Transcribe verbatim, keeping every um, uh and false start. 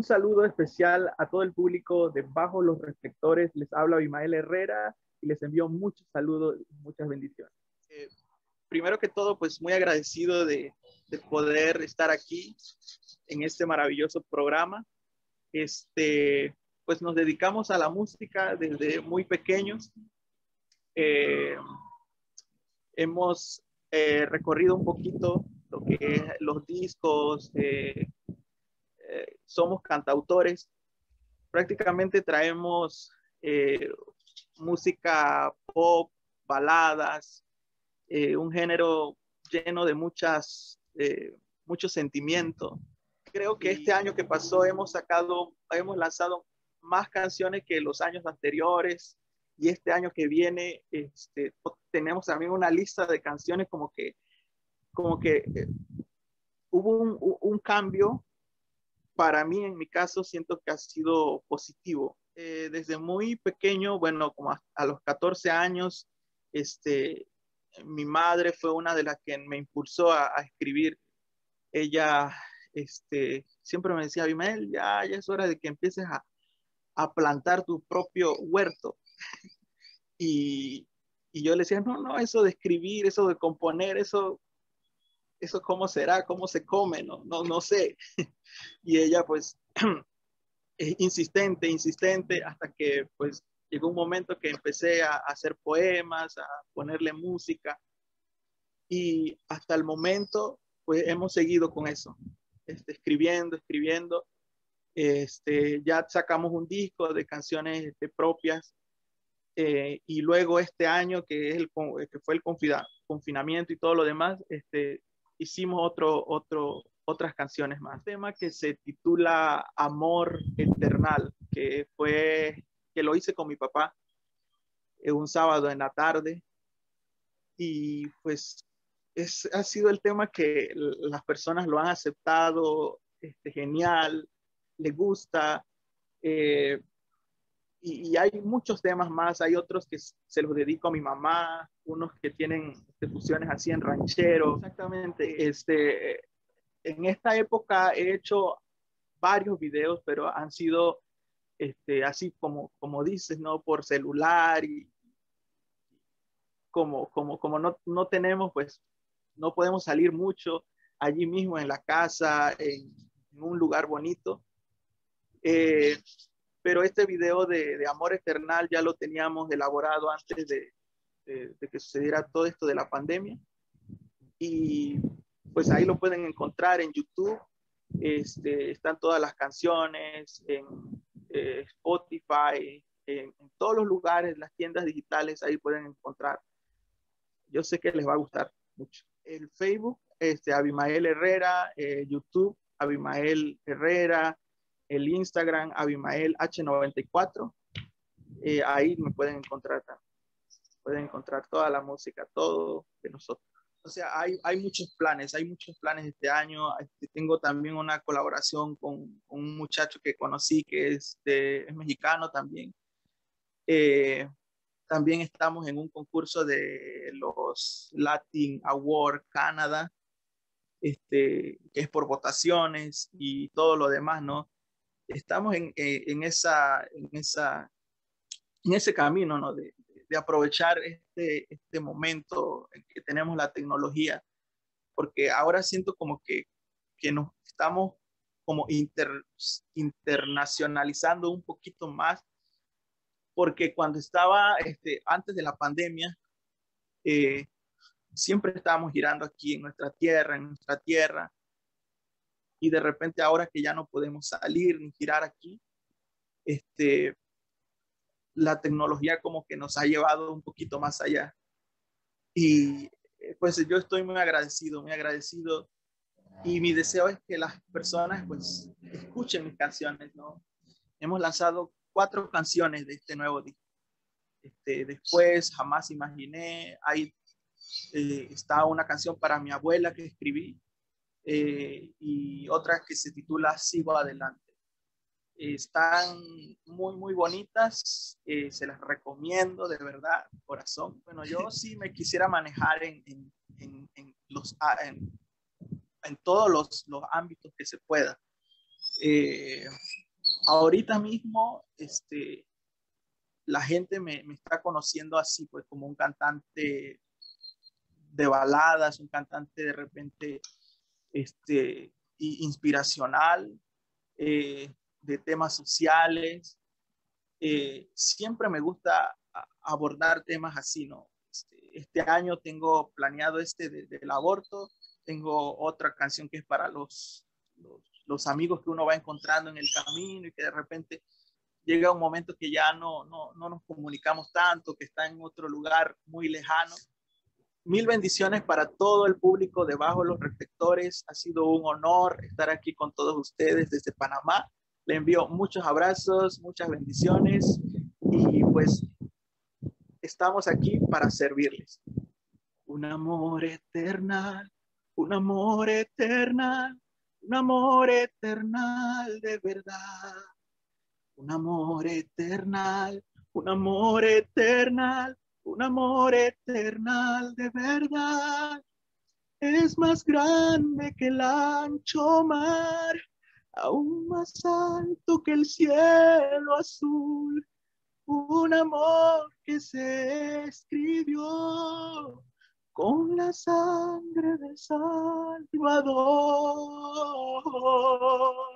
Un saludo especial a todo el público de Bajo los Reflectores. Les habla Abimael Herrera y les envío muchos saludos y muchas bendiciones. Eh, primero que todo, pues muy agradecido de, de poder estar aquí en este maravilloso programa. Este, pues nos dedicamos a la música desde muy pequeños. Eh, hemos eh, recorrido un poquito lo que es los discos, eh, eh, somos cantautores, prácticamente traemos eh, música pop, baladas, eh, un género lleno de muchas, eh, mucho sentimiento. Creo que este año que pasó hemos sacado, hemos lanzado más canciones que los años anteriores, y este año que viene este, tenemos también una lista de canciones como que, como que eh, hubo un, un cambio. Para mí, en mi caso, siento que ha sido positivo. Eh, desde muy pequeño, bueno, como a, a los catorce años, este, mi madre fue una de las que me impulsó a, a escribir. Ella este, siempre me decía, Abimael, ya, ya es hora de que empieces a, a plantar tu propio huerto. Y, y yo le decía, no, no, eso de escribir, eso de componer, eso, eso cómo será, cómo se come, no, no, no sé. Y ella pues insistente, insistente, hasta que pues llegó un momento que empecé a, a hacer poemas, a ponerle música, y hasta el momento pues hemos seguido con eso, este, escribiendo, escribiendo. Este, ya sacamos un disco de canciones este, propias, eh, y luego este año que, es el, que fue el confinamiento y todo lo demás, este, hicimos otro, otro, otras canciones más. Un tema que se titula Amor Eternal, que fue, que lo hice con mi papá eh, un sábado en la tarde, y pues es, ha sido el tema que las personas lo han aceptado, este, genial, les gusta. Eh, y, y hay muchos temas más, hay otros que se los dedico a mi mamá, unos que tienen fusiones así en ranchero. Exactamente, este, en esta época he hecho varios videos, pero han sido este, así como, como dices, ¿no? Por celular, y como, como, como no, no tenemos, pues no podemos salir mucho allí mismo en la casa, en, en un lugar bonito. Eh, pero este video de, de Amor Eternal ya lo teníamos elaborado antes de, de, de que sucediera todo esto de la pandemia, y pues ahí lo pueden encontrar en YouTube. Este, están todas las canciones en eh, Spotify, en, en todos los lugares, las tiendas digitales, ahí pueden encontrar. Yo sé que les va a gustar mucho. El Facebook, este, Abimael Herrera, eh, YouTube, Abimael Herrera, el Instagram, Abimael H noventa y cuatro, eh, ahí me pueden encontrar también. Pueden encontrar toda la música, todo de nosotros. O sea, hay, hay muchos planes, hay muchos planes este año. Este, tengo también una colaboración con, con un muchacho que conocí que es, de, es mexicano también. Eh, también estamos en un concurso de los Latin Award Canadá, este, que es por votaciones y todo lo demás, ¿no? Estamos en, en, esa, en, esa, en ese camino, ¿no? De, de aprovechar este, este momento en que tenemos la tecnología, porque ahora siento como que, que nos estamos como inter, internacionalizando un poquito más, porque cuando estaba, este, antes de la pandemia, eh, siempre estábamos girando aquí en nuestra tierra, en nuestra tierra, y de repente ahora que ya no podemos salir ni girar aquí, este, la tecnología como que nos ha llevado un poquito más allá. Y pues yo estoy muy agradecido, muy agradecido, y mi deseo es que las personas pues escuchen mis canciones, ¿no? Hemos lanzado cuatro canciones de este nuevo disco. Este, después, Jamás Imaginé, hay, eh, está una canción para mi abuela que escribí, eh, y otra que se titula Sigo Adelante. Eh, están muy, muy bonitas, eh, se las recomiendo de verdad, corazón. Bueno, yo sí me quisiera manejar en, en, en, en los, en, en todos los, los ámbitos que se pueda. Eh, ahorita mismo, este, la gente me, me está conociendo así, pues como un cantante de baladas, un cantante de repente este, inspiracional, eh, de temas sociales. Eh, siempre me gusta abordar temas así, ¿no? Este, este año tengo planeado este de, del aborto, tengo otra canción que es para los, los, los amigos que uno va encontrando en el camino y que de repente llega un momento que ya no, no, no nos comunicamos tanto, que está en otro lugar muy lejano. Mil bendiciones para todo el público debajo de los reflectores. Ha sido un honor estar aquí con todos ustedes desde Panamá. Le envío muchos abrazos, muchas bendiciones y pues estamos aquí para servirles. Un amor eternal, un amor eternal, un amor eternal de verdad. Un amor eternal, un amor eternal, un amor eternal de verdad. Es más grande que el ancho mar, aún más alto que el cielo azul. Un amor que se escribió con la sangre del Salvador.